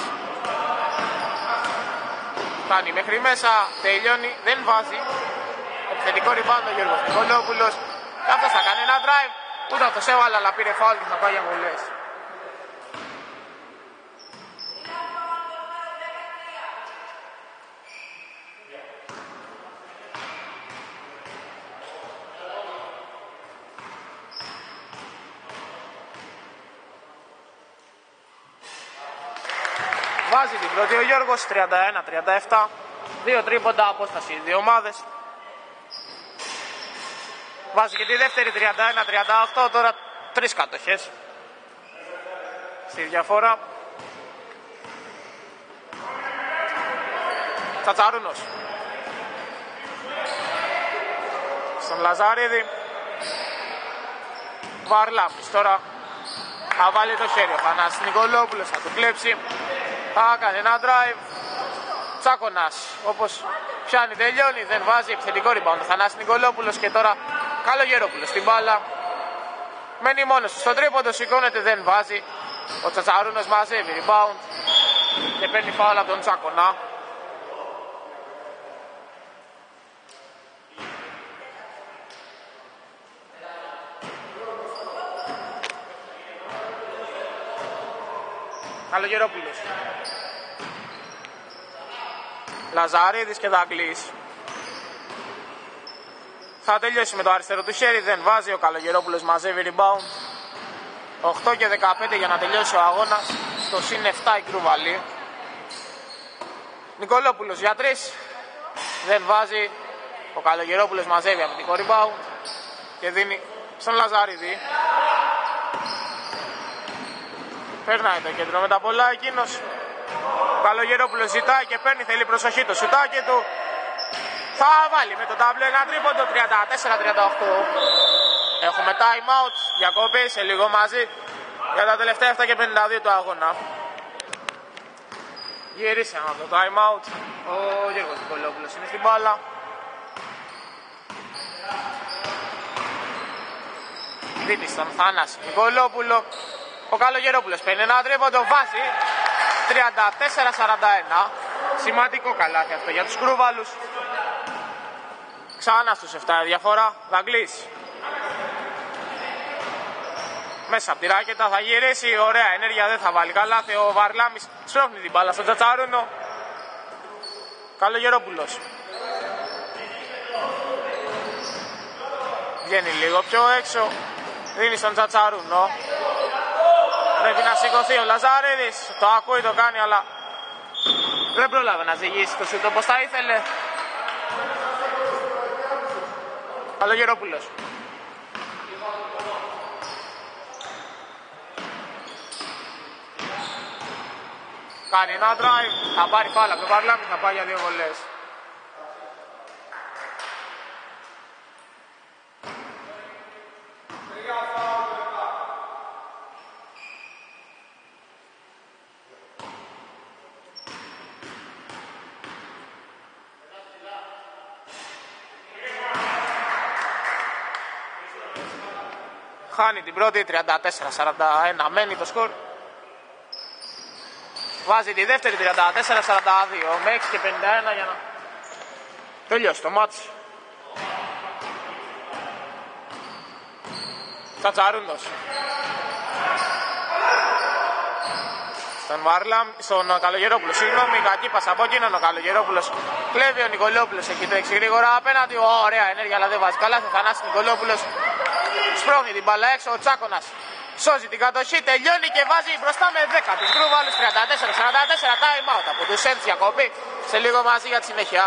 Φτάνει μέχρι μέσα, τελειώνει, δεν βάζει. Επιθετικό rebound ο Γιώργος Νικολόπουλος. Και αυτός θα κάνει ένα drive. Ούτε αυτός έβαλε, αλλά πήρε φάουλ και θα πάει για βολές. Βάζει την πρώτη ο Γιώργος, τριάντα ένα τριάντα επτά. Δύο τρίποντα απόσταση οι δύο ομάδες. Βάζει και τη δεύτερη, τριάντα ένα τριάντα οκτώ, τώρα τρεις κατοχές στη διαφορά. Τσατσαρούνος στον Λαζαρίδη. Βαρλάμις τώρα θα βάλει το χέρι ο Θανάσης Νικολόπουλος, θα του κλέψει, θα κάνει ένα drive. Τσάκονας όπως πιάνει τελειώνει, δεν βάζει, επιθετικό rebound ο Θανάσης Νικολόπουλος και τώρα Καλογερόπουλος στην μπάλα. Μένει μόνος του στο τρίποντο, σηκώνεται, δεν βάζει. Ο Τσατσαρούνος μαζεύει rebound και παίρνει φάουλ από τον Τσάκονα. Καλογερόπουλος. Λαζαρίδης και Δαγκλής. Θα τελειώσει με το αριστερό του χέρι, δεν βάζει, ο Καλογερόπουλος μαζεύει rebound. οκτώ και δεκαπέντε για να τελειώσει ο αγώνας, στο συν επτά η Κρούβαλη. Νικολόπουλος για τρεις, δεν βάζει, ο Καλογερόπουλος μαζεύει από την rebound και δίνει στον Λαζαρίδη. Περνάει το κέντρο με τα πολλά εκείνος. Ο Καλογερόπουλος ζητάει και παίρνει, θέλει προσοχή το σουτάκι του. Θα βάλει με το τάμπλο ένα τρίποντο, τριάντα τέσσερα τριάντα οκτώ. Έχουμε time out, διακοπή σε λίγο μαζί για τα τελευταία επτά και πενήντα δύο του αγώνα. Γυρίσαμε από το time out, ο Γιώργος Νικολόπουλος είναι στην μπάλα. Δίνει στον Θανάση Νικολόπουλο. Ο Καλογερόπουλος παίρνει ένα τρίποντο, βάζει τριάντα τέσσερα σαράντα ένα. Σημαντικό καλάθι αυτό για τους Κρούβαλους. Ξανά στους επτά διαφορά, Δαγκλής. Μέσα από τη ράκετα θα γυρίσει, ωραία ενέργεια, δεν θα βάλει καλάθι. Ο Βαρλάμις σπρώχνει την μπάλα στον Τσατσαρούνο. Καλογερόπουλος. Βγαίνει λίγο πιο έξω, δίνει στον Τσατσαρούνο. Πρέπει να σηκωθεί ο Λαζαρίδης, το ακούει, το κάνει, αλλά δεν πρόλαβε να ζυγίσει το σούτ όπως θα ήθελε. Καλογερόπουλος. Κάνει ένα drive, θα πάρει φάλα από το Βαρλάμι, θα πάει για δύο βολές. Χάνει την πρώτη, τριάντα τέσσερα σαράντα ένα μένει το σκορ. βάζει τη δεύτερη τριάντα τέσσερα σαράντα δύο με έξι και πενήντα ένα για να τελειώσει το μάτς. Τσατσαρούνος. Στον Βάρλαμ, στον Καλογερόπουλο, συγγνώμη, κακή πάσα από εκείνον ο Καλογερόπουλος. Κλέβει ο Νικολόπουλος, έχει τρέξει γρήγορα απέναντι. Ωραία ενέργεια, αλλά δεν βάζει καλά. Θα Θανάσης Νικολόπουλος σπρώχνει την μπάλα έξω. Ο Τσάκωνας σώζει την κατοχή, τελειώνει και βάζει μπροστά με δέκα. Τους Γκρούβαλους τριάντα τέσσερα σαράντα τέσσερα, time out από τους Σέντς διακοπή. Σε λίγο μαζί για τη συνέχεια.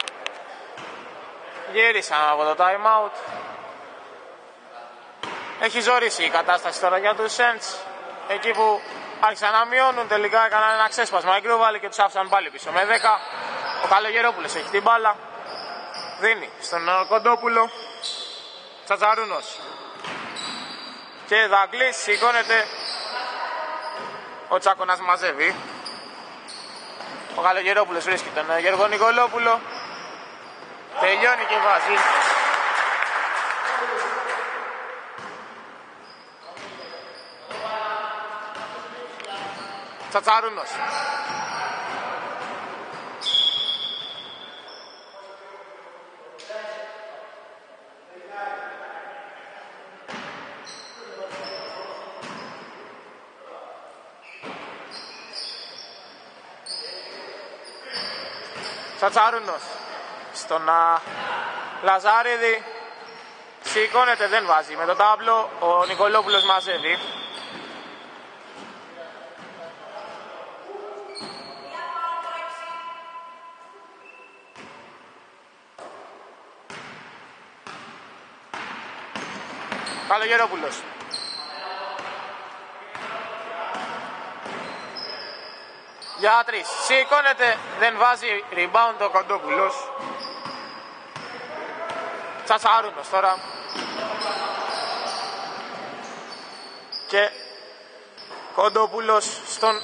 Γύρισαν από το time out. Έχει ζωρίσει η κατάσταση τώρα για τους Σέντς. Εκεί που άρχισαν να μειώνουν, τελικά έκαναν ένα ξέσπασμα οι Γκρούβαλοι και τους άφησαν πάλι πίσω με δέκα. Ο Καλογερόπουλος έχει την μπάλα. Δίνει στον Κοντόπουλο. Τσατσαρούνος. Και Δαγκλής σηκώνεται. Ο Τσάκωνας μαζεύει. Ο Καλογερόπουλος βρίσκει τον Γιώργο Νικολόπουλο. Τελειώνει και βάζει. Τσατσαρούνος. Τσατσαρούνος στον α, Λαζάριδη, σηκώνεται, δεν βάζει με το τάμπλο. Ο Νικολόπουλος μαζεύει. Καλογερόπουλος. Για τρεις. Σηκώνεται, δεν βάζει rebound ο Κοντόπουλος. Τσατσαρούνος τώρα. Και Κοντόπουλος στον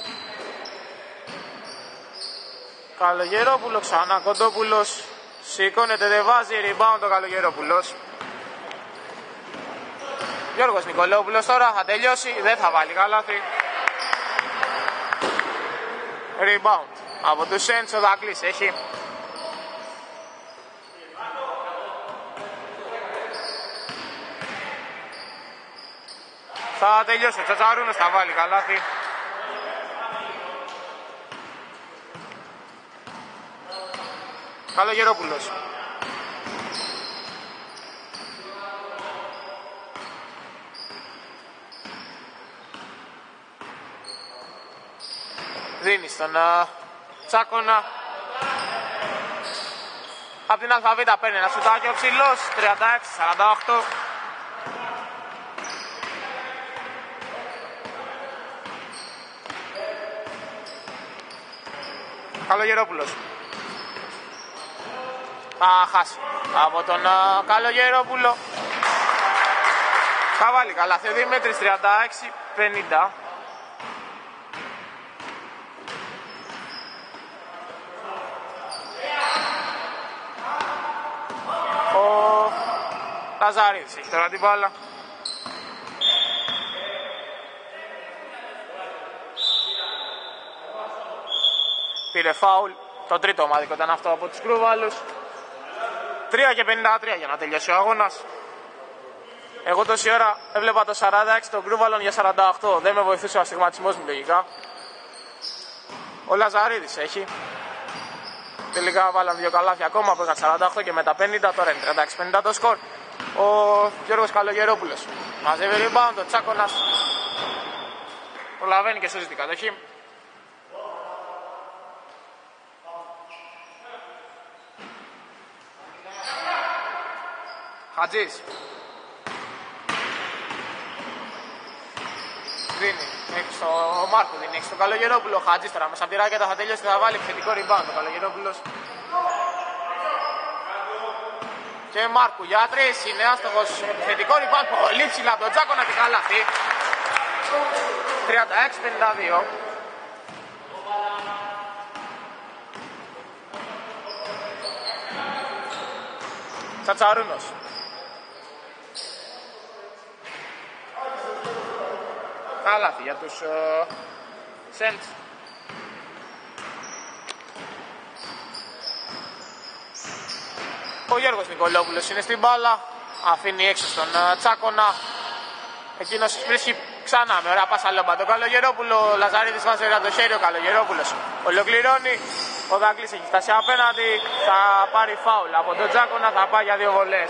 Καλογερόπουλο. Ξανά Κοντόπουλος. Σηκώνεται, δεν βάζει rebound ο Καλογερόπουλος. Γιώργος Νικολόπουλος τώρα θα τελειώσει, δεν θα βάλει καλάθι. Rebound από τους Σέντς, ο Δακλής έχει. Θα τελειώσει ο Τσατσαρούνος, θα βάλει καλάθι. Καλογερόπουλος. Δίνει στον uh, Τσάκωνα. Απ' την Αλφαβήτα παίρνει ένα σουτάκι ο ψηλός. τριάντα έξι σαράντα οκτώ. Καλογερόπουλος. Θα χάσει από τον uh, Καλογερόπουλο. Θα βάλει καλά. Θε Δημήτρης τριάντα έξι πενήντα. Λαζαρίδης έχει τώρα την μπάλα. Πήρε φάουλ. Το τρίτο ομαδικό ήταν αυτό από τους Γκρούβαλους. τρία και πενήντα τρία για να τελειώσει ο αγώνας. Εγώ τόση ώρα έβλεπα το σαράντα έξι των Γκρούβαλων για σαράντα οκτώ. Δεν με βοηθούσε ο αστιγματισμός μου λογικά. Ο Λαζαρίδης έχει. Τελικά βάλαν δύο καλάθια ακόμα από σαράντα οκτώ και με τα πενήντα. Τώρα είναι τριάντα έξι πενήντα το σκορ. Ο Γιώργος Καλογερόπουλος μαζεύει rebound, ο Τσάκωνας προλαβαίνει και σώζει την κατοχή. Χατζής δίνει στο Μάρκο, δίνει στο Καλογερόπουλο. Χατζής τώρα μέσα από τη ράκετα θα τελειώσει και θα βάλει επιθετικό rebound ο Καλογερόπουλος. Και Μάρκου για τρεις, είναι άστοχος, επιθετικό rebound πολύ ψηλά από τον Τσάκωνα και καλάθι. τριάντα έξι πενήντα δύο. Τσατσαρούνος. Καλάθι για τους uh, Σέντς. Ο Γιώργος Νικολόπουλος είναι στην μπάλα, αφήνει έξω στον Τσάκονα. Εκείνος βρίσκει ξανά με ωραία πάσα λόμπα τον Καλογερόπουλο. Ο Λαζαρίδης βάζει ωραία το χέρι, ο Καλογερόπουλος ολοκληρώνει. Ο Δαγκλής έχει φτάσει απέναντι, θα πάρει φάουλ από τον Τσάκονα, θα πάει για δύο βολές.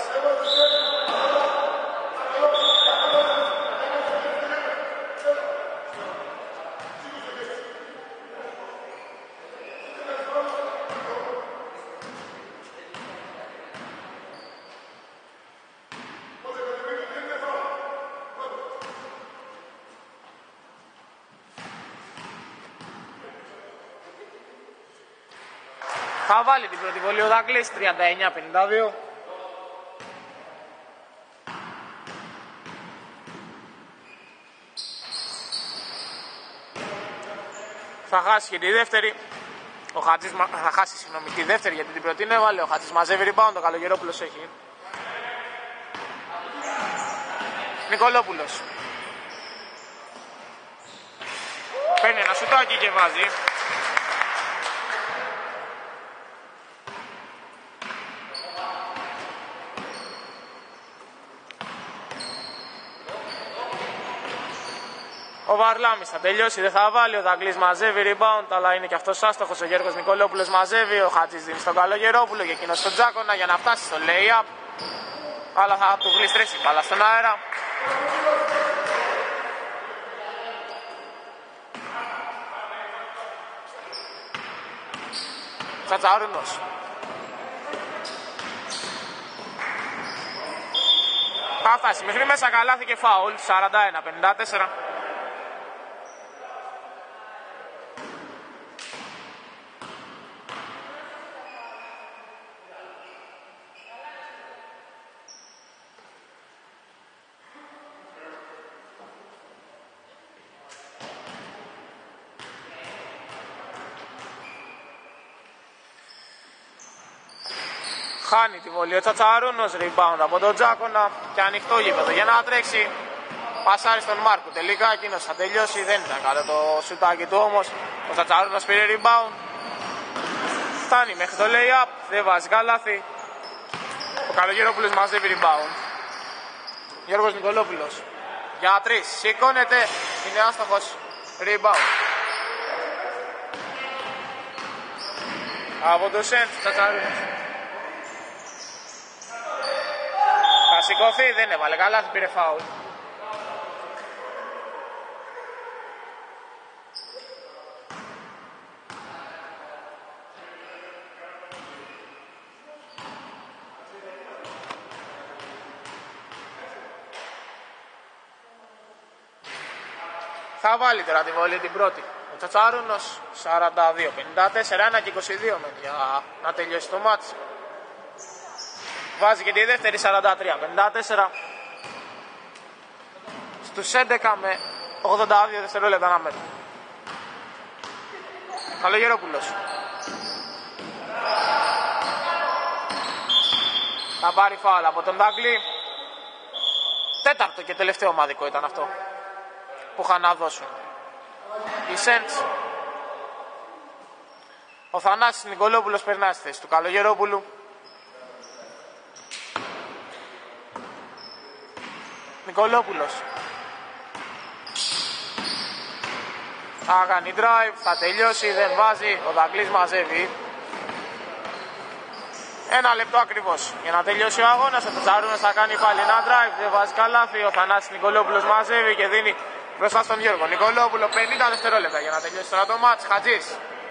Θα βάλει την πρώτη βολή ο Δαγκλής, τριάντα εννιά πενήντα δύο. Θα χάσει και τη δεύτερη. Ο Χατζής θα χάσει συγγνώμη, τη δεύτερη γιατί την πρώτη έβαλε. Ο Χατζής μαζεύει rebound, ο Καλογερόπουλος έχει. Νικολόπουλος. Παίρνει ένα σουτάκι και βάζει. Ο Βαρλάμις θα τελειώσει, δεν θα βάλει. Ο Δαγκλής μαζεύει rebound, αλλά είναι και αυτός άστοχος. Ο Γιώργος Νικολόπουλος μαζεύει. Ο Χατζής δίνει στον Καλογερόπουλο και εκείνος στον Τζάκονα για να φτάσει στο lay-up. Αλλά θα του γλιστρήσει μπάλα στον αέρα. Τσατσαρούνος. Θα φτάσει μέχρι μέσα, καλάθι και φάουλ. σαράντα ένα πενήντα τέσσερα. Χάνει τη βολή ο Τσατσαρούνος, rebound από τον Τζάκονα και ανοιχτό γήπεδο για να τρέξει. Πασάρει στον Μάρκο, τελικά εκείνος θα τελειώσει, δεν ήταν καλό το σουτάκι του όμως. Ο Τσατσαρούνος πήρε rebound, φτάνει μέχρι το lay-up, δεν βάζει καλάθι. Ο Καλογερόπουλος μαζεύει rebound. Γιώργος Νικολόπουλος για τρεις, σηκώνεται, είναι άστοχος, rebound. Από το Σέντ, Τσατσαρούνος. Θα σηκωθεί, δεν έβαλε καλά, θα πήρε φάουλ. Θα βάλει τώρα τη βολή την πρώτη. Ο Τσατσαρούνος, σαράντα δύο πενήντα τέσσερα, ένα και είκοσι δύο με για να τελειώσει το μάτς. Βάζει και τη δεύτερη, σαράντα τρία πενήντα τέσσερα. Στους έντεκα με ογδόντα δύο δευτερόλεπτα να μέτρη. Καλογερόπουλος. Θα πάρει φάουλ από τον Δαγκλή. Τέταρτο και τελευταίο ομαδικό ήταν αυτό που είχαν να δώσουν οι Σέντς. Ο Θανάσης Νικολόπουλος περνάει στη θέση του Καλογερόπουλου. Νικολόπουλος θα κάνει drive, θα τελειώσει, δεν βάζει, ο Δαγκλής μαζεύει. Ένα λεπτό ακριβώς για να τελειώσει ο αγώνας. Ο Τσατσαρούνος θα κάνει πάλι ένα drive, δεν βάζει καλάθι. Ο Θανάσης Νικολόπουλος μαζεύει και δίνει μπροστά στον Γιώργο Νικολόπουλο. πενήντα δευτερόλεπτα για να τελειώσει τώρα το μάτς. Χατζής.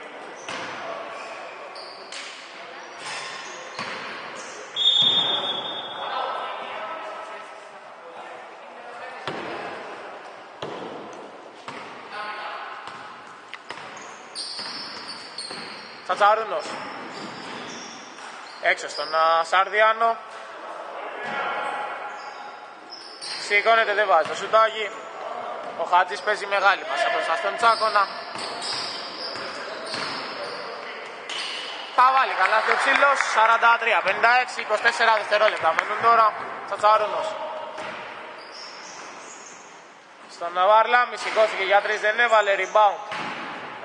Τσατσαρούνος έξω στον uh, Σαρδιάνο. Σηκώνεται, δεν βάζει το σουτάκι. Ο Χατζής παίζει μεγάλη πάσα μπροστά στον Τσάκονα. Θα βάλει καλά ο ψηλός. Σαράντα τρία πενήντα έξι, είκοσι τέσσερα δευτερόλεπτα μένουν τώρα. Τσατσαρούνος στον Βαρλάμι, σηκώθηκε για τρεις, δεν έβαλε, rebound.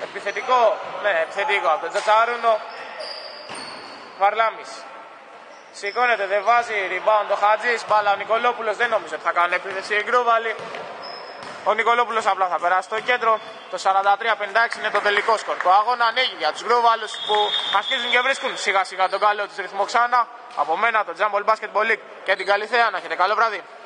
Επιθετικό, ναι, επιθετικό από τον Τσατσαρούνο. Βαρλάμις Σηκώνεται, δεν βάζει rebound ο Χατζής. Μπάλα ο Νικολόπουλος, δεν νόμιζε ότι θα κάνουν επίθεση οι Γκρούβαλοι. Ο Νικολόπουλος απλά θα περάσει στο κέντρο. Το σαράντα τρία πενήντα έξι είναι το τελικό σκορ. Το αγώνα ανοίγει για τους Γκρούβαλους που αρχίζουν και βρίσκουν σιγά σιγά τον καλό τους ρυθμό ξανά. Από μένα, το Jumble Basketball League και την Καλυθέα. Να έχετε καλό βράδυ.